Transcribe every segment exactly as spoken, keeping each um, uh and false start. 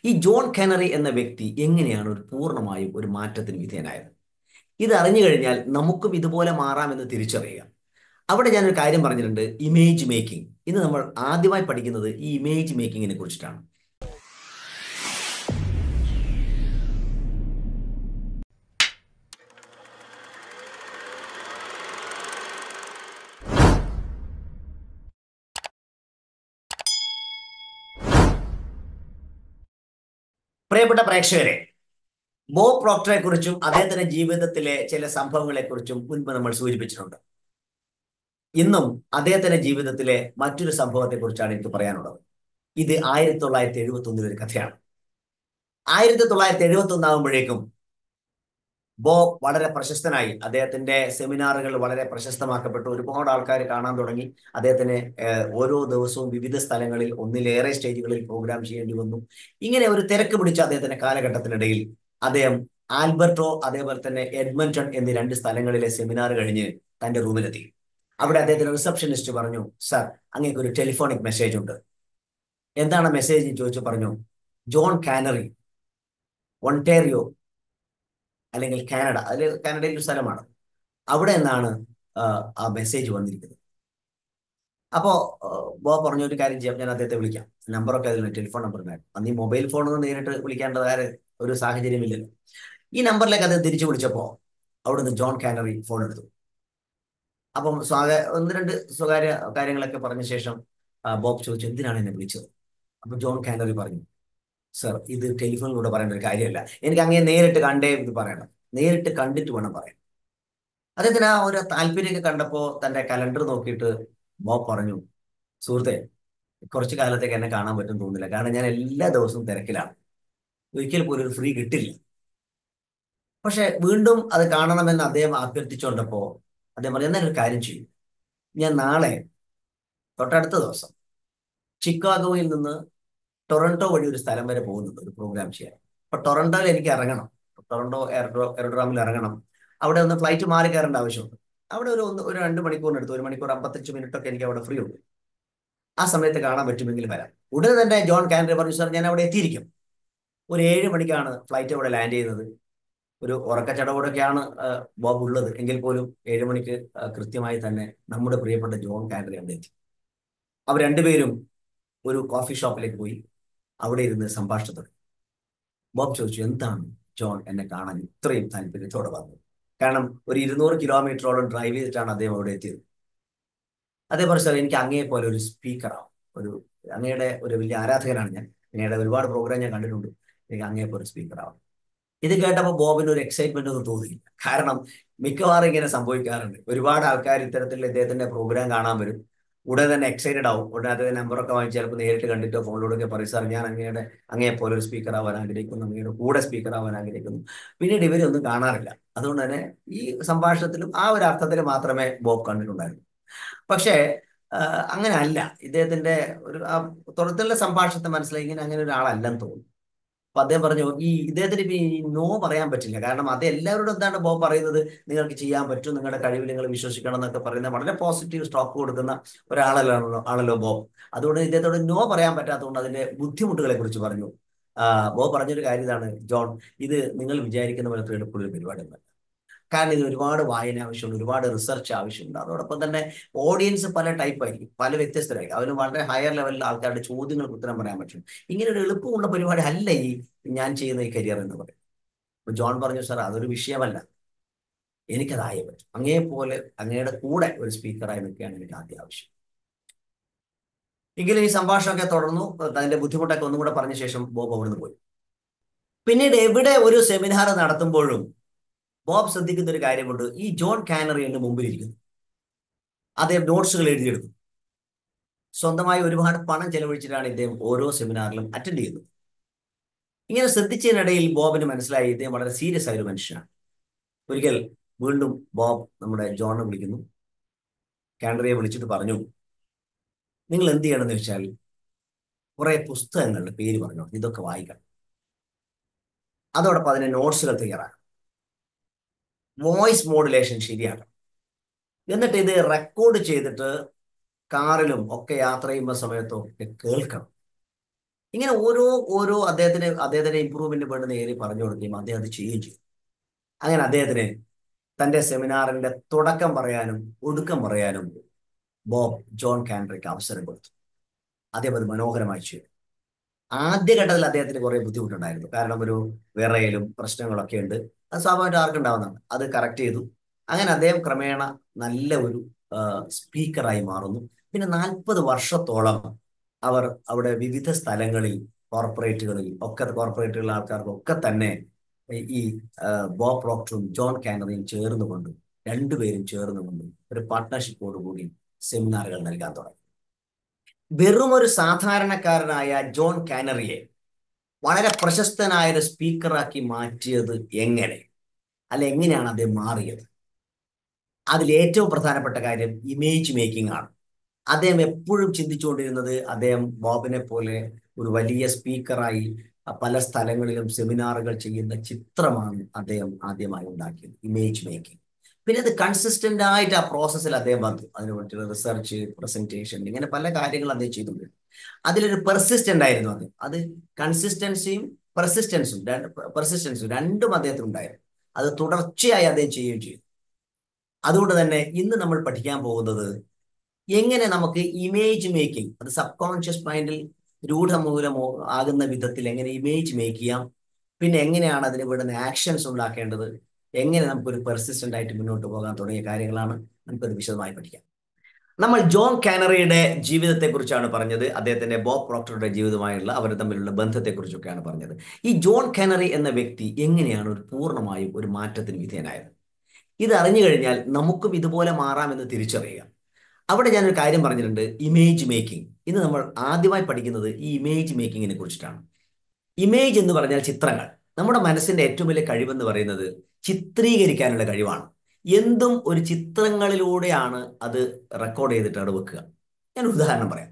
ഈ ജോൺ കെനറി എന്ന വ്യക്തി എങ്ങനെയാണ് ഒരു പൂർണ്ണമായും ഒരു മാറ്റത്തിന് വിധേയനായത്? ഇത് അറിഞ്ഞു കഴിഞ്ഞാൽ നമുക്കും ഇതുപോലെ മാറാമെന്ന് തിരിച്ചറിയുക. അവിടെ ഞാനൊരു കാര്യം പറഞ്ഞിട്ടുണ്ട്, ഇമേജ് മേക്കിംഗ്. ഇന്ന് നമ്മൾ ആദ്യമായി പഠിക്കുന്നത് ഈ ഇമേജ് മേക്കിങ്ങിനെ കുറിച്ചിട്ടാണ്. പ്രിയപ്പെട്ട പ്രേക്ഷകരെ, ബോബ് പ്രോക്ടറെ കുറിച്ചും അദ്ദേഹത്തിന്റെ ജീവിതത്തിലെ ചില സംഭവങ്ങളെ കുറിച്ചും മുൻപ് നമ്മൾ സൂചിപ്പിച്ചിട്ടുണ്ട്. ഇന്നും അദ്ദേഹത്തിന്റെ ജീവിതത്തിലെ മറ്റൊരു സംഭവത്തെ കുറിച്ചാണ് എനിക്ക് പറയാനുള്ളത്. ഇത് ആയിരത്തി തൊള്ളായിരത്തി എഴുപത്തി ഒന്നിൽ ഒരു കഥയാണ്. ആയിരത്തി തൊള്ളായിരത്തി എഴുപത്തി ഒന്നാകുമ്പോഴേക്കും ബോബ് വളരെ പ്രശസ്തനായി. അദ്ദേഹത്തിന്റെ സെമിനാറുകൾ വളരെ പ്രശസ്തമാക്കപ്പെട്ടു. ഒരുപാട് ആൾക്കാർ കാണാൻ തുടങ്ങി. അദ്ദേഹത്തിന് ഓരോ ദിവസവും വിവിധ സ്ഥലങ്ങളിൽ ഒന്നിലേറെ സ്റ്റേജുകളിൽ പ്രോഗ്രാം ചെയ്യേണ്ടി വന്നു. ഇങ്ങനെ ഒരു തിരക്ക് പിടിച്ച അദ്ദേഹത്തിന്റെ കാലഘട്ടത്തിനിടയിൽ അദ്ദേഹം ആൽബർട്ടോ, അതേപോലെ തന്നെ എഡ്മണ്ടൺ എന്നീ രണ്ട് സ്ഥലങ്ങളിലെ സെമിനാർ കഴിഞ്ഞ് തന്റെ റൂമിലെത്തി. അവിടെ അദ്ദേഹത്തിന്റെ റിസപ്ഷനിസ്റ്റ് പറഞ്ഞു, സർ, അങ്ങേക്ക് ഒരു ടെലിഫോണിക് മെസ്സേജ് ഉണ്ട്. എന്താണ് മെസ്സേജ് ചോദിച്ചു. പറഞ്ഞു, ജോൺ കാനറി, ഒണ്ടേറിയോ അല്ലെങ്കിൽ കാനഡ, അതിൽ കാനഡയിൽ ഒരു സ്ഥലമാണ്, അവിടെ നിന്നാണ് ആ മെസ്സേജ് വന്നിരിക്കുന്നത്. അപ്പോ ബോബ് പറഞ്ഞു, ഒരു കാര്യം ചെയ്യാം, ഞാൻ അദ്ദേഹത്തെ വിളിക്കാം. നമ്പറൊക്കെ അതിൽ ടെലിഫോൺ നമ്പർ ഉണ്ടായിരുന്നു. അന്ന് ഈ മൊബൈൽ ഫോണൊന്നും നേരിട്ട് വിളിക്കേണ്ടതായ ഒരു സാഹചര്യമില്ലല്ലോ. ഈ നമ്പറിലേക്ക് അദ്ദേഹം തിരിച്ചു വിളിച്ചപ്പോ അവിടുന്ന് ജോൺ കാനറി ഫോൺ എടുത്തു. അപ്പം സ്വാഗ ഒന്ന് രണ്ട് സ്വകാര്യ കാര്യങ്ങളൊക്കെ പറഞ്ഞ ശേഷം ബോബ് ചോദിച്ചു, എന്തിനാണ് എന്നെ വിളിച്ചത്? അപ്പൊ ജോൺ കാനറി പറഞ്ഞു, സർ, ഇത് ടെലിഫോണിലൂടെ പറയേണ്ട ഒരു കാര്യമല്ല, എനിക്ക് അങ്ങനെ നേരിട്ട് കണ്ടേ ഇത് പറയണം, നേരിട്ട് കണ്ടിട്ട് വേണം പറയാൻ. അദ്ദേഹത്തിന് ആ ഒരു താല്പര്യമൊക്കെ കണ്ടപ്പോ തന്റെ കലണ്ടർ നോക്കിയിട്ട് ബോബ് പറഞ്ഞു, സുഹൃത്തെ, കുറച്ചു കാലത്തേക്ക് എന്നെ കാണാൻ പറ്റും തോന്നുന്നില്ല, കാരണം ഞാൻ എല്ലാ ദിവസവും തിരക്കിലാണ്, ഒരിക്കൽ പോലും ഒരു ഫ്രീ കിട്ടില്ല. പക്ഷെ വീണ്ടും അത് കാണണമെന്ന് അദ്ദേഹം അഭ്യർത്ഥിച്ചുകൊണ്ടപ്പോ അദ്ദേഹം പറഞ്ഞു, എന്നാലും ഒരു കാര്യം ചെയ്യും, ഞാൻ നാളെ തൊട്ടടുത്ത ദിവസം ചിക്കാഗോയിൽ നിന്ന് ടൊറന്റോ വഴി ഒരു സ്ഥലം വരെ പോകുന്നുണ്ട് ഒരു പ്രോഗ്രാം ചെയ്യാൻ. അപ്പൊ ടൊറന്റോയിൽ എനിക്ക് ഇറങ്ങണം, ടൊറന്റോ എയർഡ്രോ എയർഡ്രാമിൽ ഇറങ്ങണം. അവിടെ ഒന്ന് ഫ്ലൈറ്റ് മാറി കയറേണ്ട ആവശ്യമുണ്ട്. അവിടെ ഒരു ഒന്ന് ഒരു രണ്ട് മണിക്കൂറിനടുത്ത്, ഒരു മണിക്കൂർ അമ്പത്തഞ്ച് മിനിറ്റ് ഒക്കെ എനിക്ക് അവിടെ ഫ്രീ ഉണ്ട്. ആ സമയത്ത് കാണാൻ പറ്റുമെങ്കിൽ വരാം. ഉടനെ തന്നെ ജോൺ കാനറി പറഞ്ഞു, സാർ, ഞാൻ അവിടെ എത്തിയിരിക്കും. ഒരു ഏഴ് മണിക്കാണ് ഫ്ലൈറ്റ് അവിടെ ലാൻഡ് ചെയ്യുന്നത്. ഒരു ഉറക്കച്ചടവോടൊക്കെയാണ് ബോബ് ഉള്ളത്, എങ്കിൽ പോലും ഏഴ് മണിക്ക് കൃത്യമായി തന്നെ നമ്മുടെ പ്രിയപ്പെട്ട ജോൺ കാനറി അവിടെ എത്തി. അവർ രണ്ടുപേരും ഒരു കോഫി ഷോപ്പിലേക്ക് പോയി. അവിടെ ഇരുന്ന് സംഭാഷണം തുടങ്ങി. ബോബ് ചോദിച്ചു, എന്താണ് ജോൺ എന്നെ കാണാൻ ഇത്രയും താല്പര്യത്തോടെ വന്നത്? കാരണം ഒരു ഇരുന്നൂറ് കിലോമീറ്ററോളം ഡ്രൈവ് ചെയ്തിട്ടാണ് അദ്ദേഹം അവിടെ എത്തിയത്. അതേപോലെ സാർ, എനിക്ക് അങ്ങയെ പോലെ ഒരു സ്പീക്കറാവും, ഒരു അങ്ങയുടെ ഒരു വലിയ ആരാധകനാണ് ഞാൻ, അങ്ങയുടെ ഒരുപാട് പ്രോഗ്രാം ഞാൻ കണ്ടിട്ടുണ്ട്, എനിക്ക് അങ്ങയെ പോലെ സ്പീക്കറാവും. ഇത് കേട്ടപ്പോൾ ബോബിന് ഒരു എക്സൈറ്റ്മെന്റ് ഒന്നും തോന്നിയില്ല. കാരണം മിക്കവാറും ഇങ്ങനെ സംഭവിക്കാറുണ്ട്. ഒരുപാട് ആൾക്കാർ ഇത്തരത്തിലുള്ള ഇദ്ദേഹത്തിന്റെ പ്രോഗ്രാം കാണാൻ വരും, ഉടനെ തന്നെ എക്സൈറ്റഡ് ആവും. ഉടനെ അദ്ദേഹം നമ്പറൊക്കെ വാങ്ങിച്ച് ചിലപ്പോൾ നേരിട്ട് കണ്ടിട്ടോ ഫോണിലൂടെ പറയും, സാർ, ഞാൻ അങ്ങയുടെ അങ്ങയെ പോലെ ഒരു സ്പീക്കർ ആവാൻ ആഗ്രഹിക്കുന്നു, അങ്ങയുടെ കൂടെ സ്പീക്കർ ആവാൻ ആഗ്രഹിക്കുന്നു. പിന്നീട് ഇവരൊന്നും കാണാറില്ല. അതുകൊണ്ട് തന്നെ ഈ സംഭാഷണത്തിലും ആ ഒരു അർത്ഥത്തിൽ മാത്രമേ ബോബ് കണ്ടിട്ടുണ്ടായിരുന്നു. പക്ഷേ അങ്ങനെ അല്ല. ഇദ്ദേഹത്തിന്റെ ഒരു ആ തുടർന്നുള്ള സംഭാഷണത്തെ മനസ്സിലായി, ഇങ്ങനെ അങ്ങനെ ഒരാളല്ലെന്ന് തോന്നുന്നു. അപ്പൊ അദ്ദേഹം പറഞ്ഞു, ഈ ഇദ്ദേഹത്തിന് ഈ നോ പറയാൻ പറ്റില്ല. കാരണം അത് എല്ലാവരോടും എന്താണ് ബോബ് പറയുന്നത്, നിങ്ങൾക്ക് ചെയ്യാൻ പറ്റും, നിങ്ങളുടെ കഴിവിൽ നിങ്ങൾ വിശ്വസിക്കണം എന്നൊക്കെ പറയുന്ന വളരെ പോസിറ്റീവ് സ്റ്റോക്ക് കൊടുക്കുന്ന ഒരാളല്ലോ ആണല്ലോ ബോബ്. അതുകൊണ്ട് ഇദ്ദേഹത്തോട് നോ പറയാൻ പറ്റാത്തതുകൊണ്ട് അതിന്റെ ബുദ്ധിമുട്ടുകളെ കുറിച്ച് പറഞ്ഞു. ബോബ് പറഞ്ഞൊരു കാര്യം ഇതാണ്, ജോൺ, ഇത് നിങ്ങൾ വിചാരിക്കുന്ന പോലത്തെ എളുപ്പമുള്ള പരിപാടിയൊന്നുമല്ല. കാരണം ഇത് ഒരുപാട് വായന ആവശ്യമുണ്ട്, ഒരുപാട് റിസർച്ച് ആവശ്യമുണ്ട്. അതോടൊപ്പം തന്നെ ഓഡിയൻസ് പല ടൈപ്പ് ആയിരിക്കും, പല വ്യത്യസ്തരായിരിക്കും. അതിന് വളരെ ഹയർ ലെവലിൽ ആൾക്കാരുടെ ചോദ്യങ്ങൾക്ക് ഉത്തരം പറയാൻ പറ്റും. ഇങ്ങനെ ഒരു എളുപ്പമുള്ള പരിപാടി അല്ല ഈ ഞാൻ ചെയ്യുന്ന ഈ കരിയർ എന്ന് പറയും. അപ്പൊ ജോൺ പറഞ്ഞു, സാർ, അതൊരു വിഷയമല്ല, എനിക്കതായേ പറ്റും. അങ്ങേ പോലെ അങ്ങയുടെ കൂടെ ഒരു സ്പീക്കറായി നിൽക്കുകയാണ് എനിക്ക് ആദ്യ ആവശ്യം. എങ്കിലും ഈ സംഭാഷണമൊക്കെ തുടർന്നു. അതിന്റെ ബുദ്ധിമുട്ടൊക്കെ ഒന്നും കൂടെ പറഞ്ഞ ശേഷം ബോബ് അവിടുന്ന് പോയി. പിന്നീട് എവിടെ ഒരു സെമിനാർ നടത്തുമ്പോഴും ബോബ് ശ്രദ്ധിക്കുന്ന ഒരു കാര്യമുണ്ട്, ഈ ജോൺ കാനറി എന്റെ മുമ്പിൽ ഇരിക്കുന്നു. അദ്ദേഹം നോട്ട്സുകൾ എഴുതിയെടുക്കും. സ്വന്തമായി ഒരുപാട് പണം ചെലവഴിച്ചിട്ടാണ് ഇദ്ദേഹം ഓരോ സെമിനാറിലും അറ്റൻഡ് ചെയ്യുന്നത്. ഇങ്ങനെ ശ്രദ്ധിച്ചതിനിടയിൽ ബോബിന് മനസ്സിലായി, ഇദ്ദേഹം വളരെ സീരിയസ് ആയ ഒരു മനുഷ്യനാണ്. ഒരിക്കൽ വീണ്ടും ബോബ് നമ്മുടെ ജോണിനെ വിളിക്കുന്നു. കാനറിയെ വിളിച്ചിട്ട് പറഞ്ഞു, നിങ്ങൾ എന്ത് ചെയ്യണമെന്ന് വെച്ചാൽ കുറെ പുസ്തകങ്ങളുടെ പേര് പറഞ്ഞു, ഇതൊക്കെ വായിക്കണം. അതോടൊപ്പം അതിന്റെ നോട്ട്സുകൾ തയ്യാറാക്കണം. വോയിസ് മോഡുലേഷൻ ശരിയാക്കണം. എന്നിട്ട് ഇത് റെക്കോർഡ് ചെയ്തിട്ട് കാറിലും ഒക്കെ യാത്ര ചെയ്യുമ്പോൾ സമയത്തൊക്കെ കേൾക്കണം. ഇങ്ങനെ ഓരോ ഓരോ അദ്ദേഹത്തിന് അദ്ദേഹത്തിന്റെ ഇമ്പ്രൂവ്മെന്റ് വേണ്ടുന്ന ഏരിയ പറഞ്ഞു കൊടുക്കുകയും അദ്ദേഹം അത് ചെയ്യുകയും ചെയ്തു. അങ്ങനെ അദ്ദേഹത്തിന് തന്റെ സെമിനാറിന്റെ തുടക്കം പറയാനും ഒടുക്കം പറയാനും ബോബ് ജോൺ കാൻഡ്രിക്ക് അവസരം കൊടുത്തു. അദ്ദേഹം അത് മനോഹരമായി ചെയ്തു. ആദ്യഘട്ടത്തിൽ അദ്ദേഹത്തിന് കുറെ ബുദ്ധിമുട്ടുണ്ടായിരുന്നു. കാരണം ഒരു വിറയലും പ്രശ്നങ്ങളൊക്കെ ഉണ്ട്. അത് സ്വാഭാവികമായിട്ട് ആർക്കുണ്ടാവുന്നതാണ്. അത് കറക്റ്റ് ചെയ്തു. അങ്ങനെ അദ്ദേഹം ക്രമേണ നല്ല ഒരു സ്പീക്കറായി മാറുന്നു. പിന്നെ നാൽപ്പത് വർഷത്തോളം അവർ അവിടെ വിവിധ സ്ഥലങ്ങളിൽ കോർപ്പറേറ്റുകളിൽ ഒക്കെ കോർപ്പറേറ്റുകളിലെ ആൾക്കാർക്കൊക്കെ തന്നെ ഈ ബോബ് പ്രോക്ടറും ജോൺ കാനറിയും ചേർന്നുകൊണ്ട് രണ്ടുപേരും ചേർന്നുകൊണ്ട് ഒരു പാർട്ട്ണർഷിപ്പോടുകൂടി സെമിനാറുകൾ നൽകാൻ തുടങ്ങി. വെറും ഒരു സാധാരണക്കാരനായ ജോൺ കാനറിയെ വളരെ പ്രശസ്തനായ ഒരു സ്പീക്കറാക്കി മാറ്റിയത് എങ്ങനെ, അല്ല എങ്ങനെയാണ് അദ്ദേഹം മാറിയത്? അതിൽ ഏറ്റവും പ്രധാനപ്പെട്ട കാര്യം ഇമേജ് മേക്കിംഗ് ആണ്. അദ്ദേഹം എപ്പോഴും ചിന്തിച്ചുകൊണ്ടിരുന്നത് അദ്ദേഹം ബോബിനെ പോലെ ഒരു വലിയ സ്പീക്കറായി പല സ്ഥലങ്ങളിലും സെമിനാറുകൾ ചെയ്യുന്ന ചിത്രമാണ് അദ്ദേഹം ആദ്യമായി ഉണ്ടാക്കിയത്, ഇമേജ് മേക്കിംഗ്. പിന്നെ അത് കൺസിസ്റ്റന്റ് ആയിട്ട് ആ പ്രോസസ്സിൽ അദ്ദേഹം വന്നു. അതിനെ പറ്റിയുള്ള റിസർച്ച്, പ്രസന്റേഷൻ, ഇങ്ങനെ പല കാര്യങ്ങൾ അദ്ദേഹം ചെയ്തുകൊണ്ടിരുന്നു. അതിലൊരു പെർസിസ്റ്റന്റ് ആയിരുന്നു അത് അത് കൺസിസ്റ്റൻസിയും പെർസിസ്റ്റൻസും പെർസിസ്റ്റൻസും രണ്ടും അദ്ദേഹത്തിന് ഉണ്ടായിരുന്നു. അത് തുടർച്ചയായി അദ്ദേഹം ചെയ്യുകയും ചെയ്തു. അതുകൊണ്ട് തന്നെ ഇന്ന് നമ്മൾ പഠിക്കാൻ പോകുന്നത് എങ്ങനെ നമുക്ക് ഇമേജ് മേക്കിംഗ്, അത് സബ് കോൺഷ്യസ് മൈൻഡിൽ രൂഢമൂലമോ ആകുന്ന വിധത്തിൽ എങ്ങനെ ഇമേജ് മേക്ക് ചെയ്യാം, പിന്നെ എങ്ങനെയാണ് അതിന് വേണ്ടുന്ന ആക്ഷൻസ് ഉണ്ടാക്കേണ്ടത്, എങ്ങനെ നമുക്കൊരു പെർസിസ്റ്റന്റ് ആയിട്ട് മുന്നോട്ട് പോകാൻ തുടങ്ങിയ കാര്യങ്ങളാണ് നമുക്കത് വിശദമായി പഠിക്കാം. നമ്മൾ ജോൺ കാനറിയുടെ ജീവിതത്തെക്കുറിച്ചാണ് പറഞ്ഞത്. അദ്ദേഹത്തിന്റെ ബോബ് പ്രോക്ടറുടെ ജീവിതമായുള്ള അവർ തമ്മിലുള്ള ബന്ധത്തെക്കുറിച്ചൊക്കെയാണ് പറഞ്ഞത്. ഈ ജോൺ കാനറി എന്ന വ്യക്തി എങ്ങനെയാണ് ഒരു പൂർണ്ണമായും ഒരു മാറ്റത്തിന് വിധേയനായത്? ഇത് അറിഞ്ഞു കഴിഞ്ഞാൽ നമുക്കും ഇതുപോലെ മാറാമെന്ന് തിരിച്ചറിയുക. അവിടെ ഞാനൊരു കാര്യം പറഞ്ഞിട്ടുണ്ട്, ഇമേജ് മേക്കിംഗ്. ഇന്ന് നമ്മൾ ആദ്യമായി പഠിക്കുന്നത് ഈ ഇമേജ് മേക്കിങ്ങിനെ കുറിച്ചിട്ടാണ്. ഇമേജ് എന്ന് പറഞ്ഞാൽ ചിത്രങ്ങൾ. നമ്മുടെ മനസ്സിന്റെ ഏറ്റവും വലിയ കഴിവെന്ന് പറയുന്നത് ചിത്രീകരിക്കാനുള്ള കഴിവാണ്. എന്തും ഒരു ചിത്രങ്ങളിലൂടെയാണ് അത് റെക്കോർഡ് ചെയ്തിട്ട് അവിടെ വെക്കുക. ഞാൻ ഉദാഹരണം പറയാം.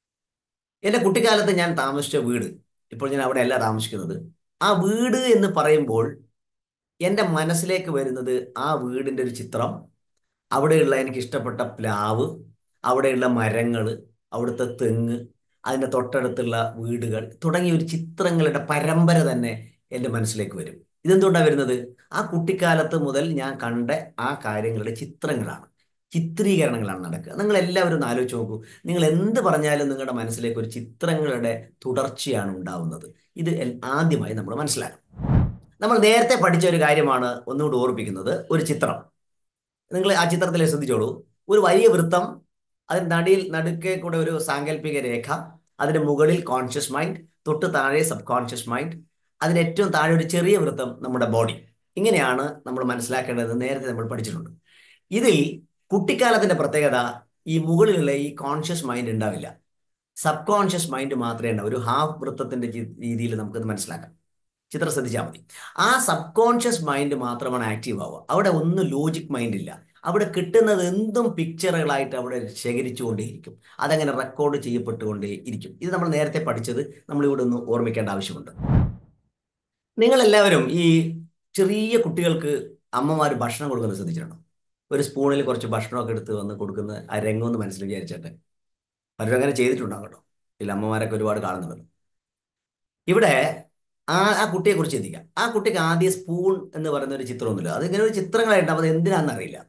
എൻ്റെ കുട്ടിക്കാലത്ത് ഞാൻ താമസിച്ച വീട്, ഇപ്പോൾ ഞാൻ അവിടെ അല്ല താമസിക്കുന്നത്. ആ വീട് എന്ന് പറയുമ്പോൾ എൻ്റെ മനസ്സിലേക്ക് വരുന്നത് ആ വീടിൻ്റെ ഒരു ചിത്രം, അവിടെയുള്ള എനിക്ക് ഇഷ്ടപ്പെട്ട പ്ലാവ്, അവിടെയുള്ള മരങ്ങൾ, അവിടുത്തെ തെങ്ങ്, അതിൻ്റെ തൊട്ടടുത്തുള്ള വീടുകൾ തുടങ്ങിയ ഒരു ചിത്രങ്ങളുടെ പരമ്പര തന്നെ എൻ്റെ മനസ്സിലേക്ക് വരും. ഇതെന്തുകൊണ്ടാണ് വരുന്നത്? ആ കുട്ടിക്കാലത്ത് മുതൽ ഞാൻ കണ്ട ആ കാര്യങ്ങളുടെ ചിത്രങ്ങളാണ്, ചിത്രീകരണങ്ങളാണ് നടക്കുക. നിങ്ങൾ എല്ലാവരും ഒന്ന് ആലോചിച്ച് നോക്കൂ. നിങ്ങൾ എന്ത് പറഞ്ഞാലും നിങ്ങളുടെ മനസ്സിലേക്ക് ഒരു ചിത്രങ്ങളുടെ തുടർച്ചയാണ് ഉണ്ടാവുന്നത്. ഇത് ആദ്യമായി നമ്മൾ മനസ്സിലാക്കണം. നമ്മൾ നേരത്തെ പഠിച്ച ഒരു കാര്യമാണ് ഒന്നുകൂടി ഓർപ്പിക്കുന്നത്. ഒരു ചിത്രം, നിങ്ങൾ ആ ചിത്രത്തിൽ ശ്രദ്ധിച്ചോളൂ. ഒരു വലിയ വൃത്തം, അതിന് നടിയിൽ നടുക്കെ കൂടെ ഒരു സാങ്കല്പിക രേഖ, അതിന് മുകളിൽ കോൺഷ്യസ് മൈൻഡ്, തൊട്ട് താഴെ സബ് കോൺഷ്യസ് മൈൻഡ്, അതിന് ഏറ്റവും താഴെ ഒരു ചെറിയ വൃത്തം നമ്മുടെ ബോഡി. ഇങ്ങനെയാണ് നമ്മൾ മനസ്സിലാക്കേണ്ടത്. നേരത്തെ നമ്മൾ പഠിച്ചിട്ടുണ്ട്. ഇതിൽ കുട്ടിക്കാലത്തിന്റെ പ്രത്യേകത, ഈ മുകളിലുള്ള ഈ കോൺഷ്യസ് മൈൻഡ് ഉണ്ടാവില്ല, സബ് കോൺഷ്യസ് മൈൻഡ് മാത്രമേ ഉണ്ടാവും. ഒരു ഹാഫ് വൃത്തത്തിന്റെ രീതിയിൽ നമുക്കത് മനസ്സിലാക്കാം. ചിത്രം ശ്രദ്ധിച്ചാൽ മതി. ആ സബ് കോൺഷ്യസ് മൈൻഡ് മാത്രമാണ് ആക്റ്റീവ് ആവുക. അവിടെ ഒന്നും ലോജിക് മൈൻഡ് ഇല്ല. അവിടെ കിട്ടുന്നത് എന്തും പിക്ചറുകളായിട്ട് അവിടെ ശേഖരിച്ചുകൊണ്ടേയിരിക്കും. അതങ്ങനെ റെക്കോർഡ് ചെയ്യപ്പെട്ടുകൊണ്ടേ ഇരിക്കും. ഇത് നമ്മൾ നേരത്തെ പഠിച്ചത് നമ്മളിവിടെ ഒന്ന് ഓർമ്മിക്കേണ്ട ആവശ്യമുണ്ട്. നിങ്ങളെല്ലാവരും ഈ ചെറിയ കുട്ടികൾക്ക് അമ്മമാർ ഭക്ഷണം കൊടുക്കുന്നത് ശ്രദ്ധിച്ചിട്ടുണ്ടോ? ഒരു സ്പൂണിൽ കുറച്ച് ഭക്ഷണമൊക്കെ എടുത്ത് വന്ന് കൊടുക്കുന്ന ആ രംഗമെന്ന് മനസ്സിൽ വിചാരിച്ചിട്ട് പലരും അങ്ങനെ ചെയ്തിട്ടുണ്ടാകും കേട്ടോ. ഇതിൽ അമ്മമാരൊക്കെ ഒരുപാട് കാണുന്നുണ്ടല്ലോ. ഇവിടെ ആ ആ കുട്ടിയെ കുറിച്ച് ചിന്തിക്കാം. ആ കുട്ടിക്ക് ആദ്യം സ്പൂൺ എന്ന് പറയുന്ന ഒരു ചിത്രമൊന്നുമില്ല. അതിങ്ങനെ ഒരു ചിത്രങ്ങളായിട്ടാണ്, അത് എന്തിനാണെന്നറിയില്ല.